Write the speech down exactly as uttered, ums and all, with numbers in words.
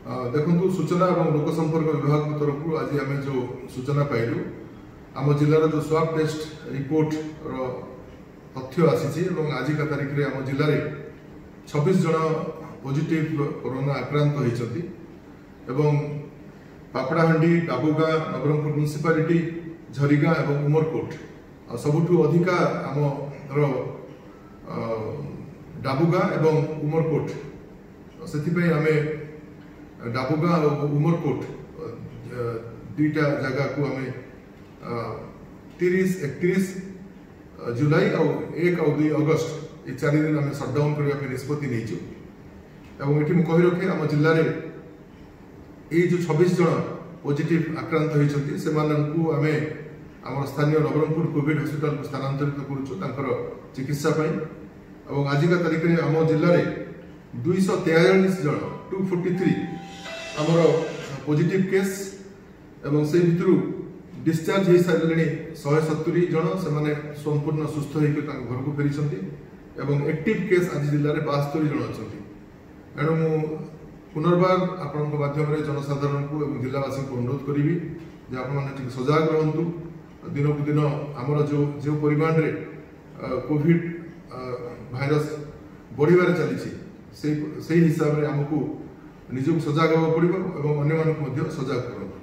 देखु सूचना और लोक संपर्क विभाग तरफ आज आम जो सूचना पाइलु आम जिलार जो स्वाब टेस्ट रिपोर्ट तथ्य आसी आज का तारीख में आम जिले में छब्बीस जन पॉजिटिव कोरोना आक्रांत होती पापड़ाहांडी डाबुगा नबरंगपुर म्युनिसिपालिटी झरीगा और उमरकोट सबुठु अधिका आमर डाबुगा और उमरकोट से आम डाबुगा और उमरकोट दुईटा जगह को आम तीस एकतीस जुलाई और एक और दुई अगस्त ये चार दिन आम सटडाउन करने निष्पत्ति नहीं कही रखे आम जिले में ये जो छब्बीस जन पॉजिटिव आक्रांत होती से आम आम स्थानीय नबरंगपुर कोविड हॉस्पिटल को स्थानांतरित कर चिकित्सा और आज का तारीख में आम जिले में दुईश तेयालीस जन टू फोर्टी थ्री आमर पॉजिटिव केस एवं से भितर डिस्चार्ज हो सारे शहे सतुरी जन से संपूर्ण सुस्थ होकर घर को फेरी एवं एक्टिव केस आज जिले में बास्तरी जन अच्छा एणु मु पुनर्बार आपण माध्यम जनसाधारण को जिलावासी को अनुरोध करी जे आप सजग रहतु दिन को दिन आमर जो जो परिमाण रे कोविड भाइरस बढ़िबार चली से हिसाब से आमको निजक सजग होगा पड़ो और अन्य सजग करूँ।